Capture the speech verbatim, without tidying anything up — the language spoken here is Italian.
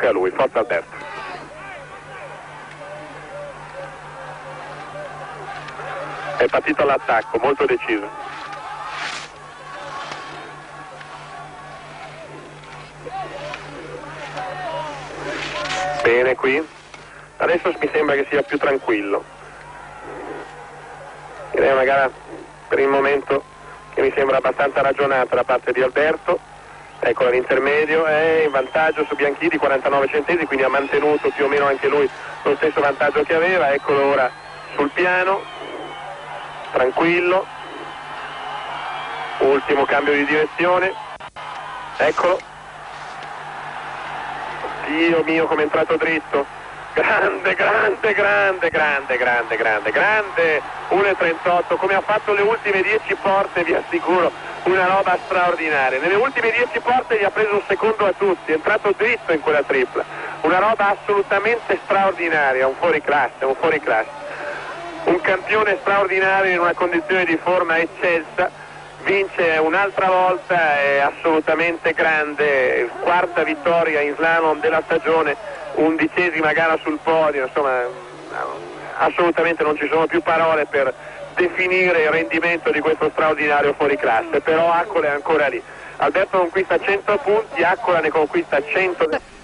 tocca a lui. Forza Alberto. È partito all'attacco, molto deciso. Bene qui. Adesso mi sembra che sia più tranquillo. Ed è una gara per il momento che mi sembra abbastanza ragionata da parte di Alberto. Ecco l'intermedio, è in vantaggio su Bianchini, quarantanove centesimi, quindi ha mantenuto più o meno anche lui lo stesso vantaggio che aveva. Eccolo ora sul piano, tranquillo, ultimo cambio di direzione, eccolo, Dio mio come è entrato dritto, grande, grande, grande, grande, grande, grande, grande, uno e trentotto, come ha fatto le ultime dieci porte, vi assicuro, una roba straordinaria. Nelle ultime dieci porte gli ha preso un secondo a tutti, è entrato dritto in quella tripla, una roba assolutamente straordinaria, un fuoriclasse, un fuoriclasse, un campione straordinario in una condizione di forma eccelsa, vince un'altra volta, è assolutamente grande, quarta vittoria in slalom della stagione, undicesima gara sul podio, insomma assolutamente non ci sono più parole per definire il rendimento di questo straordinario fuoriclasse, però Accola è ancora lì. Alberto conquista cento punti, Accola ne conquista cento.